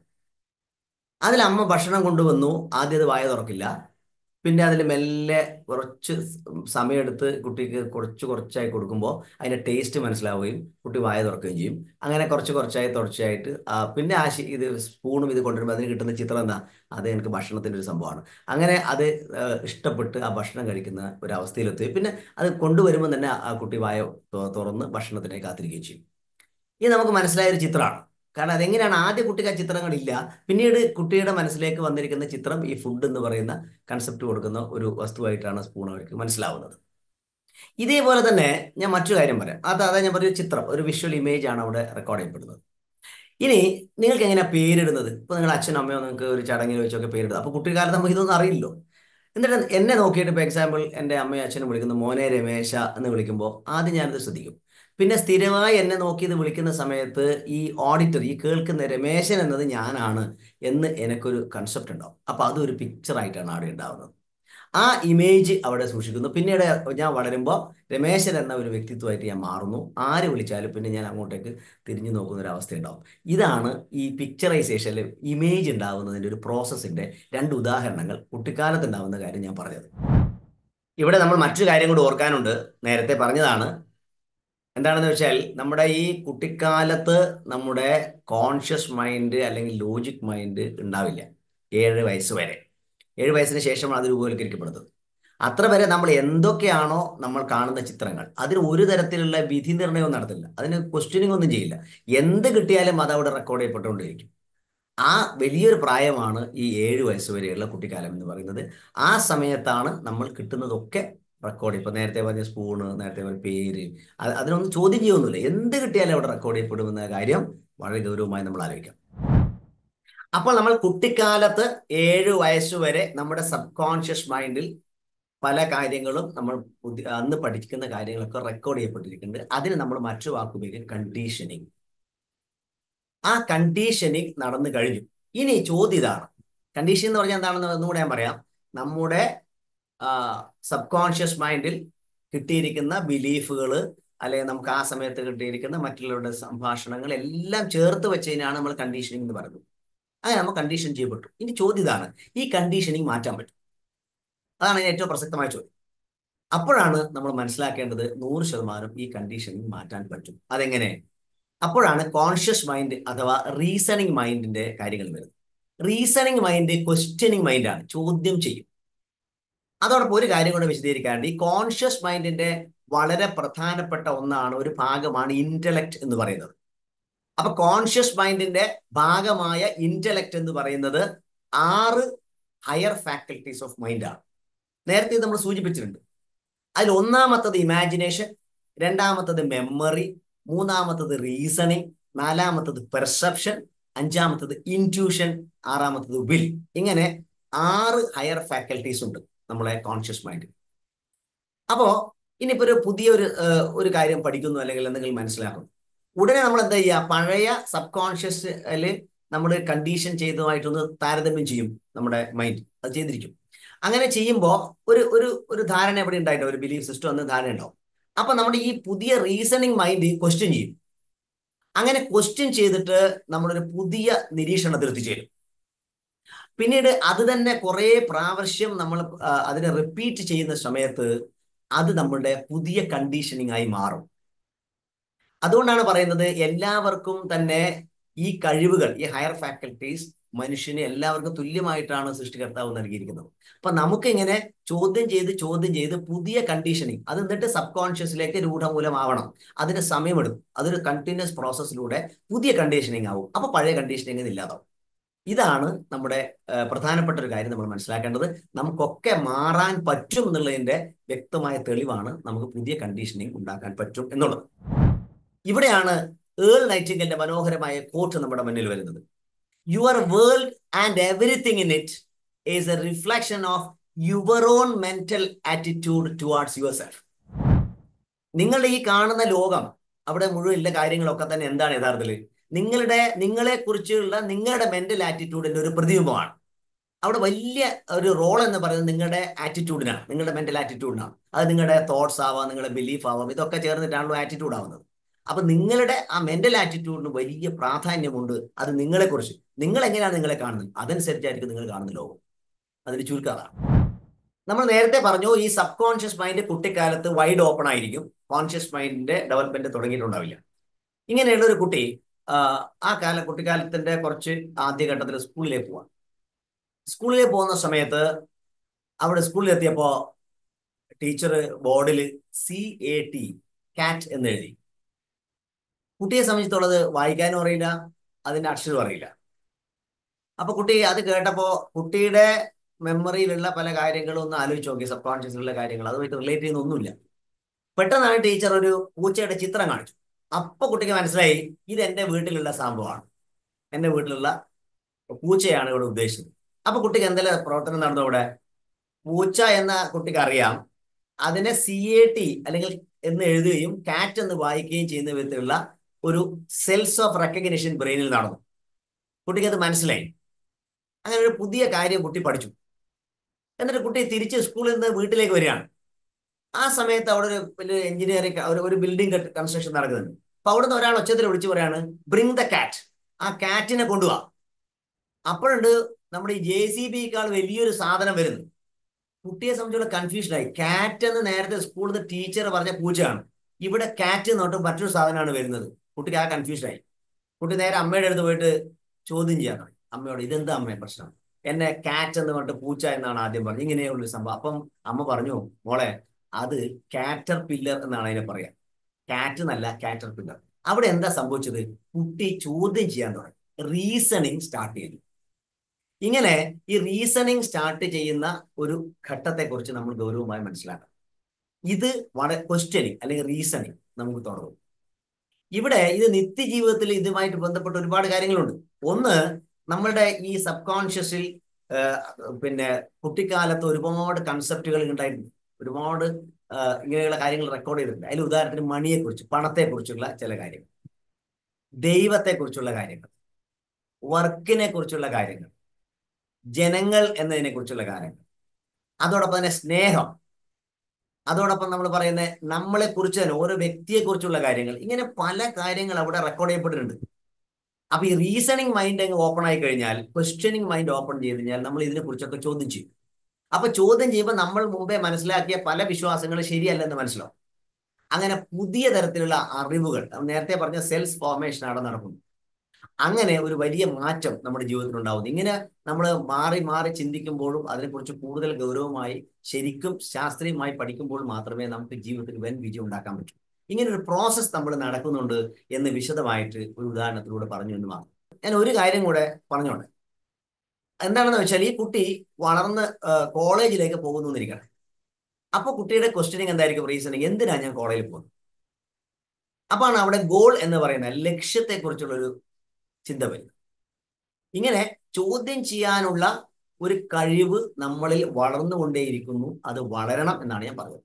അതിൽ അമ്മ ഭക്ഷണം കൊണ്ടുവന്നു. ആദ്യം അത് വായ തുറക്കില്ല. പിന്നെ അതിൽ മെല്ലെ കുറച്ച് സമയമെടുത്ത് കുട്ടിക്ക് കുറച്ച് കുറച്ചായി കൊടുക്കുമ്പോൾ അതിൻ്റെ ടേസ്റ്റ് മനസ്സിലാവുകയും കുട്ടി വായ തുറക്കുകയും ചെയ്യും. അങ്ങനെ കുറച്ച് കുറച്ചായി തുടർച്ചയായിട്ട് പിന്നെ ആ ഇത് സ്പൂണും ഇത് കൊണ്ടുവരുമ്പോൾ അതിന് കിട്ടുന്ന ചിത്രം എന്താ? അത് എനിക്ക് ഭക്ഷണത്തിൻ്റെ ഒരു സംഭവമാണ്. അങ്ങനെ അത് ഇഷ്ടപ്പെട്ട് ആ ഭക്ഷണം കഴിക്കുന്ന ഒരു അവസ്ഥയിലെത്തുകയും പിന്നെ അത് കൊണ്ടുവരുമ്പോൾ തന്നെ ആ കുട്ടി വായ തുറന്ന് ഭക്ഷണത്തിനായി കാത്തിരിക്കുകയും ചെയ്യും. ഇത് നമുക്ക് മനസ്സിലായ ഒരു ചിത്രമാണ്. കാരണം അതെങ്ങനെയാണ്? ആദ്യ കുട്ടിക്ക് ആ ചിത്രങ്ങളില്ല. പിന്നീട് കുട്ടിയുടെ മനസ്സിലേക്ക് വന്നിരിക്കുന്ന ചിത്രം ഈ ഫുഡ് എന്ന് പറയുന്ന കൺസെപ്റ്റ് കൊടുക്കുന്ന ഒരു വസ്തുവായിട്ടാണ് സ്പൂൺ അവർക്ക് മനസ്സിലാവുന്നത്. ഇതേപോലെ തന്നെ ഞാൻ മറ്റൊരു കാര്യം പറയാം. അത് അതാ ഞാൻ പറഞ്ഞ ചിത്രം, ഒരു വിഷ്വൽ ഇമേജ് ആണ് അവിടെ റെക്കോർഡ് ചെയ്യപ്പെടുന്നത്. ഇനി നിങ്ങൾക്ക് എങ്ങനെയാണ് പേരിടുന്നത്? ഇപ്പോൾ നിങ്ങളുടെ അച്ഛനും അമ്മയോ നിങ്ങൾക്ക് ഒരു ചടങ്ങിൽ വെച്ചൊക്കെ പേരിടുന്നത്. അപ്പോൾ കുട്ടിക്കാലത്ത് നമുക്ക് ഇതൊന്നും അറിയില്ലോ. എന്നിട്ട് എന്നെ നോക്കിയിട്ട് ഇപ്പോൾ എക്സാമ്പിൾ എൻ്റെ അമ്മയും അച്ഛനും വിളിക്കുന്ന മോനെ രമേശ എന്ന് വിളിക്കുമ്പോൾ ആദ്യം ഞാനിത് ശ്രദ്ധിക്കും. പിന്നെ സ്ഥിരമായി എന്നെ നോക്കി ഇത് വിളിക്കുന്ന സമയത്ത് ഈ ഓഡിറ്റർ, ഈ കേൾക്കുന്ന രമേശൻ എന്നത് ഞാനാണ് എന്ന് എനിക്കൊരു കൺസെപ്റ്റ് ഉണ്ടാവും. അപ്പോൾ അതൊരു പിക്ചറായിട്ടാണ് അവിടെ ഉണ്ടാവുന്നത്. ആ ഇമേജ് അവിടെ സൂക്ഷിക്കുന്നു. പിന്നീട് ഞാൻ വളരുമ്പോൾ രമേശൻ എന്ന ഒരു വ്യക്തിത്വമായിട്ട് ഞാൻ മാറുന്നു. ആര് വിളിച്ചാലും പിന്നെ ഞാൻ അങ്ങോട്ടേക്ക് തിരിഞ്ഞു നോക്കുന്ന ഒരു അവസ്ഥ ഉണ്ടാവും. ഇതാണ് ഈ പിക്ചറൈസേഷനിൽ ഇമേജ് ഉണ്ടാവുന്നതിൻ്റെ ഒരു പ്രോസസ്സിൻ്റെ രണ്ട് ഉദാഹരണങ്ങൾ കുട്ടിക്കാലത്ത് ഉണ്ടാവുന്ന കാര്യം ഞാൻ പറഞ്ഞത്. ഇവിടെ നമ്മൾ മറ്റൊരു കാര്യം കൂടി ഓർക്കാനുണ്ട്. നേരത്തെ പറഞ്ഞതാണ്. എന്താണെന്ന് വെച്ചാൽ നമ്മുടെ ഈ കുട്ടിക്കാലത്ത് നമ്മുടെ കോൺഷ്യസ് മൈൻഡ് അല്ലെങ്കിൽ ലോജിക് മൈൻഡ് ഉണ്ടാവില്ല. ഏഴ് വയസ്സ് വരെ. ഏഴ് വയസ്സിന് ശേഷമാണ് അത് രൂപവൽക്കരിക്കപ്പെടുന്നത്. അത്ര വരെ നമ്മൾ എന്തൊക്കെയാണോ നമ്മൾ കാണുന്ന ചിത്രങ്ങൾ, അതിന് ഒരു തരത്തിലുള്ള വിധി നിർണ്ണയവും നടത്തില്ല. അതിന് ക്വസ്റ്റ്യനിങ് ഒന്നും ചെയ്യില്ല. എന്ത് കിട്ടിയാലും അത് അവിടെ റെക്കോർഡ് ചെയ്യപ്പെട്ടുകൊണ്ടിരിക്കും. ആ വലിയൊരു പ്രായമാണ് ഈ ഏഴ് വയസ്സ് വരെയുള്ള കുട്ടിക്കാലം എന്ന് പറയുന്നത്. ആ സമയത്താണ് നമ്മൾ കിട്ടുന്നതൊക്കെ റെക്കോർഡ്. ഇപ്പൊ നേരത്തെ പറഞ്ഞ സ്പൂണ്, നേരത്തെ പറഞ്ഞ പേര്, അത് അതിനൊന്നും ചോദ്യം ചെയ്യൊന്നുമില്ല. എന്ത് കിട്ടിയാലും അവിടെ റെക്കോർഡ് ചെയ്യപ്പെടുമെന്ന കാര്യം വളരെ ഗൗരവമായി നമ്മൾ ആലോചിക്കാം. അപ്പോൾ നമ്മൾ കുട്ടിക്കാലത്ത് ഏഴ് വയസ്സ് വരെ നമ്മുടെ സബ് കോൺഷ്യസ് മൈൻഡിൽ പല കാര്യങ്ങളും നമ്മൾ പുതിയ അന്ന് പഠിക്കുന്ന കാര്യങ്ങളൊക്കെ റെക്കോർഡ് ചെയ്യപ്പെട്ടിരിക്കുന്നുണ്ട്. അതിന് നമ്മൾ മറ്റു വാക്കുപയോഗിക്കും കണ്ടീഷനിങ്. ആ കണ്ടീഷനിങ് നടന്നു കഴിഞ്ഞു. ഇനി ചോദ്യം ഇതാണ്, കണ്ടീഷൻ എന്ന് പറഞ്ഞാൽ എന്താണെന്ന് ഒന്നുകൂടെ ഞാൻ പറയാം. നമ്മുടെ സബ് കോൺഷ്യസ് മൈൻഡിൽ കിട്ടിയിരിക്കുന്ന ബിലീഫുകൾ, അല്ലെങ്കിൽ നമുക്ക് ആ സമയത്ത് കിട്ടിയിരിക്കുന്ന മറ്റുള്ളവരുടെ സംഭാഷണങ്ങൾ എല്ലാം ചേർത്ത് വെച്ചതിനാണ് നമ്മൾ കണ്ടീഷനിങ് എന്ന് പറയുന്നത്. അങ്ങനെ നമ്മൾ കണ്ടീഷൻ ചെയ്യപ്പെട്ടു. ഇനി ചോദ്യം ഇതാണ്, ഈ കണ്ടീഷനിങ് മാറ്റാൻ പറ്റും? അതാണ് ഏറ്റവും പ്രസക്തമായ ചോദ്യം. അപ്പോഴാണ് നമ്മൾ മനസ്സിലാക്കേണ്ടത് നൂറ് ശതമാനം ഈ കണ്ടീഷനിങ് മാറ്റാൻ പറ്റും. അതെങ്ങനെ? അപ്പോഴാണ് കോൺഷ്യസ് മൈൻഡ് അഥവാ റീസണിങ് മൈൻഡിന്റെ കാര്യങ്ങൾ വരുന്നത്. റീസണിങ് മൈൻഡ് ക്വസ്റ്റ്യനിങ് മൈൻഡാണ്, ചോദ്യം ചെയ്യും. അതോടൊപ്പം ഒരു കാര്യം കൂടെ വിശദീകരിക്കാറുണ്ട്. ഈ കോൺഷ്യസ് മൈൻഡിന്റെ വളരെ പ്രധാനപ്പെട്ട ഒന്നാണ്, ഒരു ഭാഗമാണ് ഇന്റലക്ട് എന്ന് പറയുന്നത്. അപ്പൊ കോൺഷ്യസ് മൈൻഡിന്റെ ഭാഗമായ ഇന്റലക്ട് എന്ന് പറയുന്നത് ആറ് ഹയർ ഫാക്കൽറ്റീസ് ഓഫ് മൈൻഡാണ്. നേരത്തെ നമ്മൾ സൂചിപ്പിച്ചിട്ടുണ്ട്. അതിൽ ഒന്നാമത്തത് ഇമാജിനേഷൻ, രണ്ടാമത്തത് മെമ്മറി, മൂന്നാമത്തത് റീസണിങ്, നാലാമത്തത് പെർസെപ്ഷൻ, അഞ്ചാമത്തത് ഇൻറ്റ്യൂഷൻ, ആറാമത്തത് വിൽ. ഇങ്ങനെ ആറ് ഹയർ ഫാക്കൽറ്റീസ് ഉണ്ട് നമ്മളെ കോൺഷ്യസ് മൈൻഡിൽ. അപ്പോ ഇനിയിപ്പോ ഒരു പുതിയൊരു ഒരു കാര്യം പഠിക്കുന്നു അല്ലെങ്കിൽ എന്തെങ്കിലും മനസ്സിലാക്കുന്നു, ഉടനെ നമ്മൾ എന്താ ചെയ്യുക? പഴയ സബ് കോൺഷ്യസില് നമ്മൾ കണ്ടീഷൻ ചെയ്തതുമായിട്ടൊന്ന് താരതമ്യം ചെയ്യും നമ്മുടെ മൈൻഡ്. അത് ചെയ്തിരിക്കും. അങ്ങനെ ചെയ്യുമ്പോൾ ഒരു ഒരു ഒരു ധാരണ എവിടെ ഉണ്ടായിട്ടുണ്ടാവും, ഒരു ബിലീഫ് സിസ്റ്റം എന്ന ധാരണ ഉണ്ടാവും. അപ്പൊ നമ്മുടെ ഈ പുതിയ റീസണിങ് മൈൻഡ് ക്വസ്റ്റ്യൻ ചെയ്യും. അങ്ങനെ ക്വസ്റ്റ്യൻ ചെയ്തിട്ട് നമ്മളൊരു പുതിയ നിരീക്ഷണത്തിൽ എത്തിച്ചേരും. പിന്നീട് അത് തന്നെ കുറെ പ്രാവശ്യം നമ്മൾ അതിനെ റിപ്പീറ്റ് ചെയ്യുന്ന സമയത്ത് അത് നമ്മളുടെ പുതിയ കണ്ടീഷനിങ് ആയി മാറും. അതുകൊണ്ടാണ് പറയുന്നത് എല്ലാവർക്കും തന്നെ ഈ കഴിവുകൾ, ഈ ഹയർ ഫാക്കൽറ്റീസ് മനുഷ്യന് എല്ലാവർക്കും തുല്യമായിട്ടാണ് സൃഷ്ടികർത്താവ് നൽകിയിരിക്കുന്നത്. അപ്പൊ നമുക്കിങ്ങനെ ചോദ്യം ചെയ്ത് ചോദ്യം ചെയ്ത് പുതിയ കണ്ടീഷനിങ്, അത് എന്നിട്ട് സബ് കോൺഷ്യസിലേക്ക് രൂഢമൂലമാവണം. അതിന് സമയമെടുക്കും. അതൊരു കണ്ടിന്യൂസ് പ്രോസസ്സിലൂടെ പുതിയ കണ്ടീഷനിങ് ആവും. അപ്പൊ പഴയ കണ്ടീഷനിങ് ഇല്ലാതാവും. ഇതാണ് നമ്മുടെ പ്രധാനപ്പെട്ട ഒരു കാര്യം നമ്മൾ മനസ്സിലാക്കേണ്ടത്. നമുക്കൊക്കെ മാറാൻ പറ്റും എന്നുള്ളതിന്റെ വ്യക്തമായ തെളിവാണ് നമുക്ക് പുതിയ കണ്ടീഷനിങ് ഉണ്ടാക്കാൻ പറ്റും എന്നുള്ളത്. ഇവിടെയാണ് ഏൾ നൈറ്റിംഗലിന്റെ മനോഹരമായ കോട്ട് നമ്മുടെ മുന്നിൽ വരുന്നത്. Your world and everything in it is a reflection of your own mental attitude towards your self. നിങ്ങളുടെ ഈ കാണുന്ന ലോകം, അവിടെ മുഴുവൻ ഉള്ള കാര്യങ്ങളൊക്കെ തന്നെ എന്താണ് യഥാർത്ഥത്തിൽ നിങ്ങളുടെ നിങ്ങളെ കുറിച്ചുള്ള നിങ്ങളുടെ മെന്റൽ ആറ്റിറ്റ്യൂഡിന്റെ ഒരു പ്രതിബിംബമാണ്. അവിടെ വലിയ ഒരു റോൾ എന്ന് പറയുന്നത് നിങ്ങളുടെ ആറ്റിറ്റ്യൂഡിനാണ്, നിങ്ങളുടെ മെന്റൽ ആറ്റിറ്റ്യൂഡിനാണ്. അത് നിങ്ങളുടെ തോട്ട്സ് ആവാം, നിങ്ങളുടെ ബിലീഫ് ആവാം, ഇതൊക്കെ ചേർന്നിട്ടാണല്ലോ ആറ്റിറ്റ്യൂഡ് ആവുന്നത്. അപ്പൊ നിങ്ങളുടെ ആ മെന്റൽ ആറ്റിറ്റ്യൂഡിന് വലിയ പ്രാധാന്യമുണ്ട്. അത് നിങ്ങളെ കുറിച്ച്, നിങ്ങൾ എങ്ങനെയാണ് നിങ്ങളെ കാണുന്നത്, അതനുസരിച്ചായിരിക്കും നിങ്ങൾ കാണുന്ന ലോകം. അതിന് ചുരുക്കതാണ്. നമ്മൾ നേരത്തെ പറഞ്ഞു, ഈ സബ് കോൺഷ്യസ് മൈൻഡ് കുട്ടിക്കാലത്ത് വൈഡ് ഓപ്പൺ ആയിരിക്കും. കോൺഷ്യസ് മൈൻഡിന്റെ ഡെവലപ്മെന്റ് തുടങ്ങിയിട്ടുണ്ടാവില്ല. ഇങ്ങനെയുള്ള ഒരു കുട്ടി ആ കാല കുട്ടിക്കാലത്തിന്റെ കുറച്ച് ആദ്യഘട്ടത്തിൽ സ്കൂളിലേക്ക് പോവാം. സ്കൂളിലേക്ക് പോകുന്ന സമയത്ത് അവിടെ സ്കൂളിൽ എത്തിയപ്പോ ടീച്ചർ ബോർഡിൽ സി എ ടി കാറ്റ് എന്ന് എഴുതി. കുട്ടിയെ സംബന്ധിച്ചുള്ളത് വായിക്കാനും അറിയില്ല, അതിന്റെ അക്ഷരം അറിയില്ല. അപ്പൊ കുട്ടി അത് കേട്ടപ്പോ കുട്ടിയുടെ മെമ്മറിയിലുള്ള പല കാര്യങ്ങളും ഒന്ന് ആലോചിച്ച് നോക്കി, സബ് കോൺഷ്യസിലുള്ള കാര്യങ്ങൾ അതുമായിട്ട് റിലേറ്റ് ചെയ്യുന്ന ഒന്നുമില്ല. പെട്ടെന്നാണ് ടീച്ചർ ഒരു പൂച്ചയുടെ ചിത്രം കാണിച്ചു. അപ്പൊ കുട്ടിക്ക് മനസ്സിലായി ഇത് എന്റെ വീട്ടിലുള്ള സംഭവമാണ്, എന്റെ വീട്ടിലുള്ള പൂച്ചയാണ് ഇവിടെ ഉദ്ദേശിച്ചത്. അപ്പൊ കുട്ടിക്ക് എന്തെല്ലാം പ്രവർത്തനം നടന്നു അവിടെ? പൂച്ച എന്ന കുട്ടിക്ക് അറിയാം, അതിനെ സി എ ടി അല്ലെങ്കിൽ എന്ന് എഴുതുകയും കാറ്റ് എന്ന് വായിക്കുകയും ചെയ്യുന്ന വിധത്തിലുള്ള ഒരു സെൽസ് ഓഫ് റെക്കഗ്നിഷൻ ബ്രെയിനിൽ നടന്നു. കുട്ടിക്ക് അത് മനസ്സിലായി. അങ്ങനെ ഒരു പുതിയ കാര്യം കുട്ടി പഠിച്ചു. എന്നിട്ട് കുട്ടി തിരിച്ച് സ്കൂളിൽ നിന്ന് വീട്ടിലേക്ക് വരികയാണ്. ആ സമയത്ത് അവിടെ ഒരു വലിയ എഞ്ചിനീയറിംഗ് ഒരു ഒരു ബിൽഡിംഗ് കൺസ്ട്രക്ഷൻ നടക്കുന്നുണ്ട്. അപ്പൊ അവിടുന്ന് ഒരാൾ ഒച്ചത്തിൽ വിളിച്ചു പറയാണ്, ബ്രിങ് ദ കാറ്റ്, ആ കാറ്റിനെ കൊണ്ടുപോവാ. അപ്പോഴുണ്ട് നമ്മുടെ ഈ ജെ സി ബിക്കാൾ വലിയൊരു സാധനം വരുന്നു. കുട്ടിയെ സംബന്ധിച്ചുള്ള കൺഫ്യൂഷനായി. കാറ്റ് എന്ന് നേരത്തെ സ്കൂളിൽ നിന്ന് ടീച്ചർ പറഞ്ഞ പൂച്ചയാണ്, ഇവിടെ കാറ്റ് എന്ന് പറഞ്ഞിട്ട് മറ്റൊരു സാധനമാണ് വരുന്നത്. കുട്ടിക്ക് ആ കൺഫ്യൂഷനായി. കുട്ടി നേരെ അമ്മയുടെ അടുത്ത് പോയിട്ട് ചോദ്യം ചെയ്യാൻ തുടങ്ങി. അമ്മയോട്, ഇതെന്താ അമ്മയെ പ്രശ്നം? എന്നെ കാറ്റ് എന്ന് പറഞ്ഞിട്ട് പൂച്ച എന്നാണ് ആദ്യം പറഞ്ഞത്, ഇങ്ങനെയുള്ളൊരു സംഭവം. അപ്പം അമ്മ പറഞ്ഞു, മോളെ അത് കാറ്റർ പില്ലർ എന്നാണ് അതിനെ പറയാ, കാറ്റ് എന്നല്ല കാറ്റർ പില്ലർ. അവിടെ എന്താ സംഭവിച്ചത്? കുട്ടി ചോദ്യം ചെയ്യാൻ തുടങ്ങി, റീസണിങ് സ്റ്റാർട്ട് ചെയ്തു. ഇങ്ങനെ ഈ റീസണിങ് സ്റ്റാർട്ട് ചെയ്യുന്ന ഒരു ഘട്ടത്തെക്കുറിച്ച് നമ്മൾ ഗൗരവമായി മനസ്സിലാക്കണം. ഇത് വളരെ ക്വസ്റ്റ്യനിങ് അല്ലെങ്കിൽ റീസണിങ് നമുക്ക് തുടങ്ങും. ഇവിടെ ഇത് നിത്യജീവിതത്തിൽ ഇതുമായിട്ട് ബന്ധപ്പെട്ട ഒരുപാട് കാര്യങ്ങളുണ്ട്. ഒന്ന്, നമ്മളുടെ ഈ സബ് കോൺഷ്യസിൽ പിന്നെ കുട്ടിക്കാലത്ത് ഒരുപാട് കൺസെപ്റ്റുകൾ ഉണ്ടായിട്ടുണ്ട്. ഒരുപാട് ഇങ്ങനെയുള്ള കാര്യങ്ങൾ റെക്കോർഡ് ചെയ്തിട്ടുണ്ട്. അതിൽ ഉദാഹരണത്തിന് മണിയെക്കുറിച്ച്, പണത്തെക്കുറിച്ചുള്ള ചില കാര്യങ്ങൾ, ദൈവത്തെക്കുറിച്ചുള്ള കാര്യങ്ങൾ, വർക്കിനെ കുറിച്ചുള്ള കാര്യങ്ങൾ, ജനങ്ങൾ എന്നതിനെ കുറിച്ചുള്ള കാര്യങ്ങൾ, അതോടൊപ്പം തന്നെ സ്നേഹം, അതോടൊപ്പം നമ്മൾ പറയുന്ന നമ്മളെ കുറിച്ച് തന്നെ ഓരോ വ്യക്തിയെ കുറിച്ചുള്ള കാര്യങ്ങൾ, ഇങ്ങനെ പല കാര്യങ്ങൾ അവിടെ റെക്കോർഡ് ചെയ്യപ്പെട്ടിട്ടുണ്ട്. അപ്പൊ ഈ റീസണിങ് മൈൻഡ് അങ്ങ് ഓപ്പൺ ആയി കഴിഞ്ഞാൽ, ക്വസ്റ്റ്യനിങ് മൈൻഡ് ഓപ്പൺ ചെയ്ത് കഴിഞ്ഞാൽ നമ്മൾ ഇതിനെ കുറിച്ചൊക്കെ ചോദ്യം ചെയ്യും. അപ്പൊ ചോദ്യം ചെയ്യുമ്പോൾ നമ്മൾ മുമ്പേ മനസ്സിലാക്കിയ പല വിശ്വാസങ്ങളും ശരിയല്ലെന്ന് മനസ്സിലാവും. അങ്ങനെ പുതിയ തരത്തിലുള്ള അറിവുകൾ, നേരത്തെ പറഞ്ഞ സെൽഫ് ഫോർമേഷൻ അവിടെ നടക്കുന്നു. അങ്ങനെ ഒരു വലിയ മാറ്റം നമ്മുടെ ജീവിതത്തിൽ ഉണ്ടാവുന്നു. ഇങ്ങനെ നമ്മൾ മാറി മാറി ചിന്തിക്കുമ്പോഴും അതിനെക്കുറിച്ച് കൂടുതൽ ഗൗരവമായി ശരിക്കും ശാസ്ത്രീയമായി പഠിക്കുമ്പോൾ മാത്രമേ നമുക്ക് ജീവിതത്തിൽ വൻ വിജയം ഉണ്ടാക്കാൻ പറ്റൂ. ഇങ്ങനെ ഒരു പ്രോസസ്സ് നമ്മൾ നടക്കുന്നുണ്ട് എന്ന് വിശദമായിട്ട് ഒരു ഉദാഹരണത്തിലൂടെ പറഞ്ഞു എന്ന് മാത്രം. ഞാൻ ഒരു കാര്യം കൂടെ പറഞ്ഞോട്ടെ. എന്താണെന്ന് വെച്ചാൽ, ഈ കുട്ടി വളർന്ന് കോളേജിലേക്ക് പോകുന്നു എന്നിരിക്കണം. അപ്പൊ കുട്ടിയുടെ ക്വസ്റ്റ്യനിങ് എന്തായിരിക്കും? റീസണിങ്, എന്തിനാ ഞാൻ കോളേജിൽ പോകുന്നത്? അപ്പാണ് അവിടെ ഗോൾ എന്ന് പറയുന്ന ലക്ഷ്യത്തെക്കുറിച്ചുള്ള ഒരു ചിന്ത വരും. ഇങ്ങനെ ചോദ്യം ചെയ്യാനുള്ള ഒരു കഴിവ് നമ്മളിൽ വളർന്നുകൊണ്ടേയിരിക്കുന്നു. അത് വളരണം എന്നാണ് ഞാൻ പറയുന്നത്.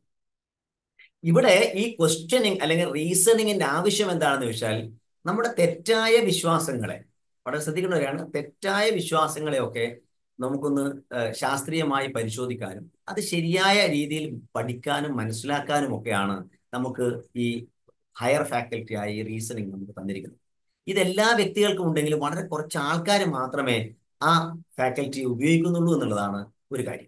ഇവിടെ ഈ ക്വസ്റ്റ്യനിങ് അല്ലെങ്കിൽ റീസണിങ്ങിന്റെ ആവശ്യം എന്താണെന്ന് വെച്ചാൽ, നമ്മുടെ തെറ്റായ വിശ്വാസങ്ങളെ, വളരെ ശ്രദ്ധിക്കേണ്ടവരാണ്, തെറ്റായ വിശ്വാസങ്ങളെയൊക്കെ നമുക്കൊന്ന് ശാസ്ത്രീയമായി പരിശോധിക്കാനും അത് ശരിയായ രീതിയിൽ പഠിക്കാനും മനസ്സിലാക്കാനും ഒക്കെയാണ് നമുക്ക് ഈ ഹയർ ഫാക്കൽറ്റി ആയി റീസണിങ് നമുക്ക് തന്നിരിക്കുന്നത്. ഇതെല്ലാ വ്യക്തികൾക്കും ഉണ്ടെങ്കിലും വളരെ കുറച്ച് ആൾക്കാർ മാത്രമേ ആ ഫാക്കൽറ്റി ഉപയോഗിക്കുന്നുള്ളൂ എന്നുള്ളതാണ് ഒരു കാര്യം.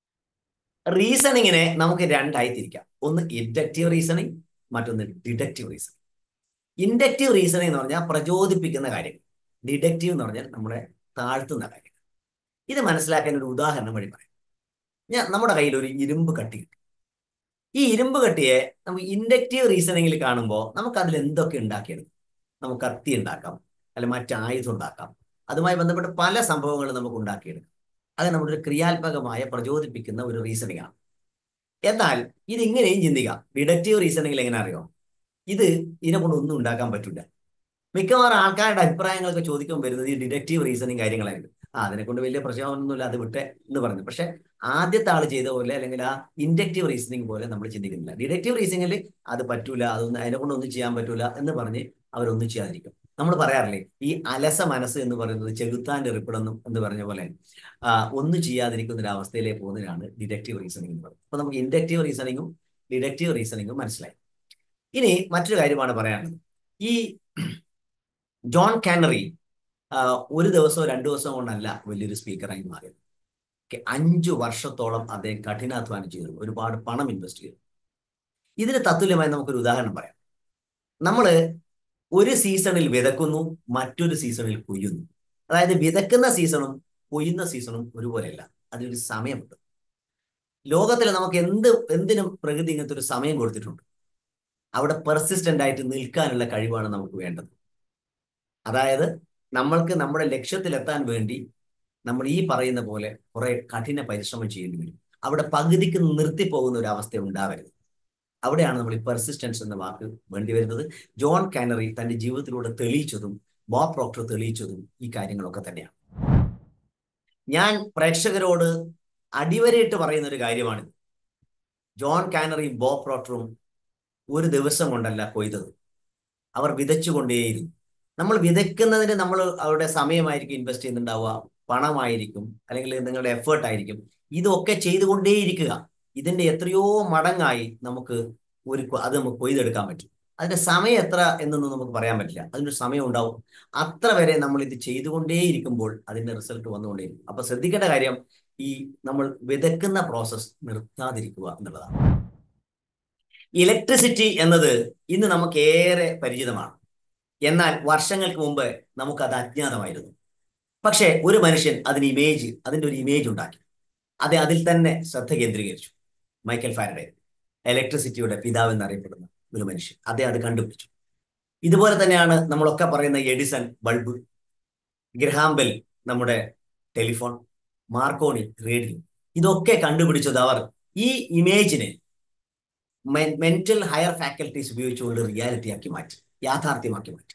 റീസണിങ്ങിനെ നമുക്ക് രണ്ടായി തിരിക്കാം. ഒന്ന് ഇൻഡക്റ്റീവ് റീസണിങ്, മറ്റൊന്ന് ഡിഡക്റ്റീവ് റീസണിങ്. ഇൻഡക്റ്റീവ് റീസണിങ് എന്ന് പറഞ്ഞാൽ പ്രചോദിപ്പിക്കുന്ന കാര്യങ്ങൾ, ഡിഡക്റ്റീവ് എന്ന് പറഞ്ഞാൽ നമ്മളെ താഴ്ത്തുന്ന കാര്യങ്ങൾ. ഇത് മനസ്സിലാക്കാൻ ഒരു ഉദാഹരണം വഴി പറയാം. ഞാൻ നമ്മുടെ കയ്യിൽ ഒരു ഇരുമ്പ് കട്ടി കിട്ടും. ഈ ഇരുമ്പ് കട്ടിയെ നമുക്ക് ഇൻഡക്റ്റീവ് റീസണിങ്ങിൽ കാണുമ്പോൾ നമുക്ക് അതിൽ എന്തൊക്കെ ഉണ്ടാക്കിയെടുക്കും? നമുക്ക് കത്തി ഉണ്ടാക്കാം, അല്ലെങ്കിൽ മറ്റ് ആയുധം ഉണ്ടാക്കാം. അതുമായി ബന്ധപ്പെട്ട് പല സംഭവങ്ങളും നമുക്ക് ഉണ്ടാക്കിയെടുക്കാം. അത് നമ്മുടെ ഒരു ക്രിയാത്മകമായ പ്രചോദിപ്പിക്കുന്ന ഒരു റീസണിങ് ആണ്. എന്നാൽ ഇതിങ്ങനെയും ചിന്തിക്കാം. ഡിഡക്റ്റീവ് റീസണിങ്ങിൽ എങ്ങനെ അറിയോ? ഇത് ഇതിനെ കൊണ്ട് ഒന്നും ഉണ്ടാക്കാൻ പറ്റില്ല. മിക്കവാറും ആൾക്കാരുടെ അഭിപ്രായങ്ങളൊക്കെ ചോദിക്കാൻ വരുന്നത് ഈ ഡിഡക്റ്റീവ് റീസണിങ് കാര്യങ്ങളായിരുന്നു. ആ അതിനെ കൊണ്ട് വലിയ പ്രശ്നമൊന്നുമില്ല, അത് വിട്ടെ എന്ന് പറഞ്ഞു. പക്ഷെ ആദ്യത്തെ ആൾ ചെയ്ത പോലെ അല്ലെങ്കിൽ ആ ഇൻഡക്റ്റീവ് റീസണിങ് പോലെ നമ്മൾ ചിന്തിക്കുന്നില്ല. ഡിഡക്റ്റീവ് റീസണിങ്ങിൽ അത് പറ്റൂല, അതൊന്നും അതിനെ കൊണ്ട് ഒന്നും ചെയ്യാൻ പറ്റൂല എന്ന് പറഞ്ഞ് അവരൊന്നും ചെയ്യാതിരിക്കും. നമ്മൾ പറയാറില്ലേ, ഈ അലസ മനസ്സ് എന്ന് പറയുന്നത് ചെകുത്താന്റെ റിപ്പിടം എന്ന് പറഞ്ഞ പോലെ ആ ഒന്നും ചെയ്യാതിരിക്കുന്ന ഒരു അവസ്ഥയിലേക്ക് പോകുന്നതിനാണ് ഡിഡക്റ്റീവ് റീസണിങ് എന്ന് പറയുന്നത്. അപ്പൊ നമുക്ക് ഇൻഡക്റ്റീവ് റീസണിങ്ങും ഡിഡക്റ്റീവ് റീസണിങ്ങും മനസ്സിലായി. ഇനി മറ്റൊരു കാര്യമാണ് പറയാനുള്ളത്. ഈ ജോൺ കാനറി ഒരു ദിവസമോ രണ്ടു ദിവസമോ കൊണ്ടല്ല വലിയൊരു സ്പീക്കറായി മാറിയത്. അഞ്ചു വർഷത്തോളം അദ്ദേഹം കഠിനാധ്വാനം ചെയ്തു, ഒരുപാട് പണം ഇൻവെസ്റ്റ് ചെയ്തു. ഇതിന് തത്തുല്യമായി നമുക്കൊരു ഉദാഹരണം പറയാം. നമ്മള് ഒരു സീസണിൽ വിതക്കുന്നു, മറ്റൊരു സീസണിൽ കൊയ്യുന്നു. അതായത് വിതക്കുന്ന സീസണും കൊയ്യുന്ന സീസണും ഒരുപോലെയല്ല, അതിനൊരു സമയമുണ്ട്. ലോകത്തിൽ നമുക്ക് എന്ത് എന്തിനും പ്രകൃതി ഇങ്ങനത്തെ ഒരു സമയം കൊടുത്തിട്ടുണ്ട്. അവിടെ പെർസിസ്റ്റന്റ് ആയിട്ട് നിൽക്കാനുള്ള കഴിവാണ് നമുക്ക് വേണ്ടത്. അതായത് നമ്മൾക്ക് നമ്മുടെ ലക്ഷ്യത്തിലെത്താൻ വേണ്ടി നമ്മൾ ഈ പറയുന്ന പോലെ കുറെ കഠിന പരിശ്രമം ചെയ്യേണ്ടി വരും. അവിടെ പകുതിക്ക് നിർത്തിപ്പോകുന്ന ഒരു അവസ്ഥ ഉണ്ടാവരുത്. അവിടെയാണ് നമ്മൾ ഈ പെർസിസ്റ്റൻസ് എന്ന വാക്ക് വേണ്ടി വരുന്നത്. ജോൺ കാനറി തന്റെ ജീവിതത്തിലൂടെ തെളിയിച്ചതും ബോബ് പ്രോക്ടർ തെളിയിച്ചതും ഈ കാര്യങ്ങളൊക്കെ തന്നെയാണ്. ഞാൻ പ്രേക്ഷകരോട് അടിവരയിട്ട് പറയുന്ന ഒരു കാര്യമാണിത്. ജോൺ കാനറിയും ബോബ് പ്രോക്ടറും ഒരു ദിവസം കൊണ്ടല്ല കൊയ്തത്, അവർ വിതച്ചുകൊണ്ടേയിരുന്നു. നമ്മൾ വിതയ്ക്കുന്നതിന് നമ്മൾ അവരുടെ സമയമായിരിക്കും ഇൻവെസ്റ്റ് ചെയ്യുന്നുണ്ടാവുക, പണമായിരിക്കും, അല്ലെങ്കിൽ നിങ്ങളുടെ എഫേർട്ട് ആയിരിക്കും. ഇതൊക്കെ ചെയ്തുകൊണ്ടേയിരിക്കുക. ഇതിന്റെ എത്രയോ മടങ്ങായി നമുക്ക് ഒരു അത് നമുക്ക് കൊയ്തെടുക്കാൻ പറ്റും. അതിന്റെ സമയം എത്ര എന്നൊന്നും നമുക്ക് പറയാൻ പറ്റില്ല. അതിനൊരു സമയം ഉണ്ടാവും. അത്ര വരെ നമ്മൾ ഇത് ചെയ്തുകൊണ്ടേയിരിക്കുമ്പോൾ അതിന്റെ റിസൾട്ട് വന്നുകൊണ്ടേയിരിക്കും. അപ്പൊ ശ്രദ്ധിക്കേണ്ട കാര്യം ഈ നമ്മൾ വിതക്കുന്ന പ്രോസസ് നിർത്താതിരിക്കുക എന്നുള്ളതാണ്. ഇലക്ട്രിസിറ്റി എന്നത് ഇന്ന് നമുക്ക് ഏറെ പരിചിതമാണ്. എന്നാൽ വർഷങ്ങൾക്ക് മുമ്പ് നമുക്കത് അജ്ഞാതമായിരുന്നു. പക്ഷേ ഒരു മനുഷ്യൻ അതിന് ഇമേജ് അതിന്റെ ഒരു ഇമേജ് ഉണ്ടാക്കി. അത് അതിൽ തന്നെ ശ്രദ്ധ കേന്ദ്രീകരിച്ചു. മൈക്കൽ ഫാരഡെ, ഇലക്ട്രിസിറ്റിയുടെ പിതാവ് എന്നറിയപ്പെടുന്ന ഒരു മനുഷ്യൻ, അദ്ദേഹം അത് കണ്ടുപിടിച്ചു. ഇതുപോലെ തന്നെയാണ് നമ്മളൊക്കെ പറയുന്ന എഡിസൺ ബൾബ്, ഗ്രഹാം ബെൽ നമ്മുടെ ടെലിഫോൺ, മാർക്കോണി റേഡിയോ. ഇതൊക്കെ കണ്ടുപിടിച്ചത് അവർ ഈ ഇമേജിനെ മെന്റൽ ഹയർ ഫാക്കൽറ്റീസ് ഉപയോഗിച്ചുകൊണ്ട് റിയാലിറ്റി ആക്കി മാറ്റി, യാഥാർത്ഥ്യമാക്കി മാറ്റി.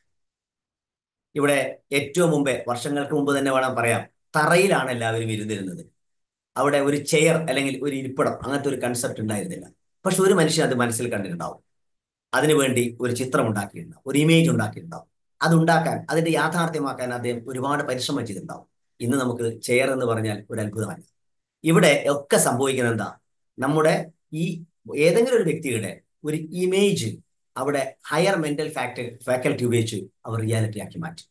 ഇവിടെ ഏറ്റവും മുമ്പേ, വർഷങ്ങൾക്ക് മുമ്പ് തന്നെ വേണം പറയാം, തറയിലാണ് എല്ലാവരും ഇരുന്നിരുന്നത്. അവിടെ ഒരു ചെയർ അല്ലെങ്കിൽ ഒരു ഇരിപ്പിടം അങ്ങനത്തെ ഒരു കൺസെപ്റ്റ് ഉണ്ടായിരുന്നില്ല. പക്ഷെ ഒരു മനുഷ്യൻ അത് മനസ്സിൽ കണ്ടിട്ടുണ്ടാവും. അതിനുവേണ്ടി ഒരു ചിത്രം ഉണ്ടാക്കിയിട്ടുണ്ടാവും, ഒരു ഇമേജ് ഉണ്ടാക്കിയിട്ടുണ്ടാവും. അതുണ്ടാക്കാൻ, അതിന്റെ യാഥാർത്ഥ്യമാക്കാൻ അദ്ദേഹം ഒരുപാട് പരിശ്രമം ചെയ്തിട്ടുണ്ടാവും. ഇന്ന് നമുക്ക് ചെയർ എന്ന് പറഞ്ഞാൽ ഒരു അത്ഭുതമല്ല. ഇവിടെ ഒക്കെ സംഭവിക്കുന്നത് എന്താ, നമ്മുടെ ഈ ഏതെങ്കിലും ഒരു വ്യക്തിയുടെ ഒരു ഇമേജ് അവിടെ ഹയർ മെന്റൽ ഫാക്ടർ ഫാക്കൽറ്റി ഉപയോഗിച്ച് അവർ റിയാലിറ്റി ആക്കി മാറ്റി.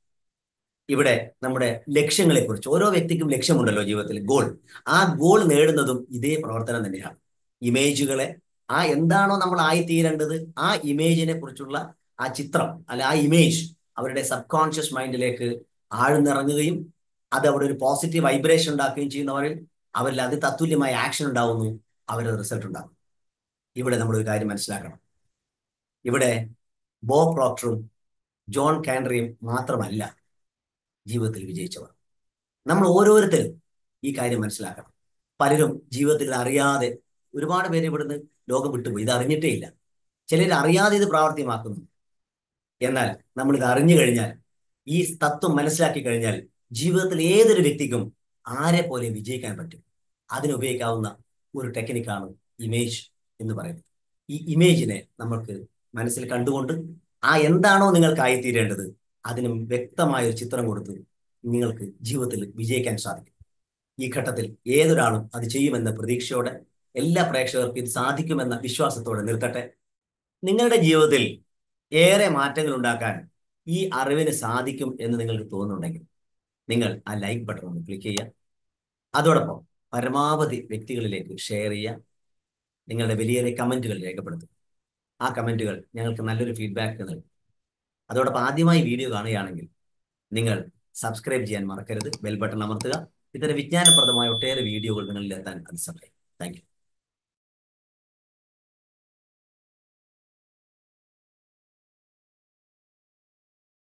ഇവിടെ നമ്മുടെ ലക്ഷ്യങ്ങളെക്കുറിച്ച്, ഓരോ വ്യക്തിക്കും ലക്ഷ്യമുണ്ടല്ലോ ജീവിതത്തിൽ, ഗോൾ. ആ ഗോൾ നേടുന്നതും ഇതേ പ്രവർത്തനം തന്നെയാണ്. ഇമേജുകളെ, ആ എന്താണോ നമ്മൾ ആയിത്തീരേണ്ടത് ആ ഇമേജിനെ കുറിച്ചുള്ള ആ ചിത്രം അല്ല ആ ഇമേജ് അവരുടെ സബ് കോൺഷ്യസ് മൈൻഡിലേക്ക് ആഴ്ന്നിറങ്ങുകയും അത് അവിടെ ഒരു പോസിറ്റീവ് വൈബ്രേഷൻ ഉണ്ടാക്കുകയും ചെയ്യുന്നവരിൽ അവരിൽ അത് തത്തുല്യമായ ആക്ഷൻ ഉണ്ടാവുന്നു, അവരുടെ റിസൾട്ട് ഉണ്ടാകും. ഇവിടെ നമ്മളൊരു കാര്യം മനസ്സിലാക്കണം. ഇവിടെ ബോ പ്രോക്ടറും ജോൺ കാൻഡ്രിയും മാത്രമല്ല ജീവിതത്തിൽ വിജയിച്ചവർ. നമ്മൾ ഓരോരുത്തരും ഈ കാര്യം മനസ്സിലാക്കണം. പലരും ജീവിതത്തിൽ ഇത് അറിയാതെ, ഒരുപാട് പേര് ഇവിടുന്ന് ലോകം വിട്ടുപോയി, ഇത് അറിഞ്ഞിട്ടേ ഇല്ല. ചിലർ അറിയാതെ ഇത് പ്രാവർത്തികമാക്കുന്നു. എന്നാൽ നമ്മൾ ഇത് അറിഞ്ഞു കഴിഞ്ഞാൽ, ഈ തത്വം മനസ്സിലാക്കി കഴിഞ്ഞാൽ, ജീവിതത്തിൽ ഏതൊരു വ്യക്തിക്കും ആരെ പോലെ വിജയിക്കാൻ പറ്റും. അതിനുപയോഗിക്കാവുന്ന ഒരു ടെക്നിക്കാണ് ഇമേജ് എന്ന് പറയുന്നത്. ഈ ഇമേജിനെ നമ്മൾക്ക് മനസ്സിൽ കണ്ടുകൊണ്ട് ആ എന്താണോ നിങ്ങൾക്ക് ആയിത്തീരേണ്ടത് അതിനും വ്യക്തമായ ഒരു ചിത്രം കൊടുത്ത് നിങ്ങൾക്ക് ജീവിതത്തിൽ വിജയിക്കാൻ സാധിക്കും. ഈ ഘട്ടത്തിൽ ഏതൊരാളും അത് ചെയ്യുമെന്ന പ്രതീക്ഷയോടെ എല്ലാ പ്രേക്ഷകർക്കും ഇത് സാധിക്കുമെന്ന വിശ്വാസത്തോടെ നിൽക്കട്ടെ. നിങ്ങളുടെ ജീവിതത്തിൽ ഏറെ മാറ്റങ്ങൾ ഉണ്ടാക്കാൻ ഈ അറിവിന് സാധിക്കും എന്ന് നിങ്ങൾക്ക് തോന്നുന്നുണ്ടെങ്കിൽ നിങ്ങൾ ആ ലൈക്ക് ബട്ടൺ ഒന്ന് ക്ലിക്ക് ചെയ്യുക. അതോടൊപ്പം പരമാവധി വ്യക്തികളിലേക്ക് ഷെയർ ചെയ്യുക. നിങ്ങളുടെ വലിയ കമൻറ്റുകൾ രേഖപ്പെടുത്തുക. ആ കമൻറ്റുകൾ ഞങ്ങൾക്ക് നല്ലൊരു ഫീഡ്ബാക്ക് നൽകും. അതോടൊപ്പം ആദ്യമായി വീഡിയോ കാണുകയാണെങ്കിൽ നിങ്ങൾ സബ്സ്ക്രൈബ് ചെയ്യാൻ മറക്കരുത്. ബെൽ ബട്ടൺ അമർത്തുക. ഇത്തരം വിജ്ഞാനപ്രദമായ ഒട്ടേറെ വീഡിയോകൾ നിങ്ങളിൽ എത്താൻ അത് സഹായിക്കും. Thank U.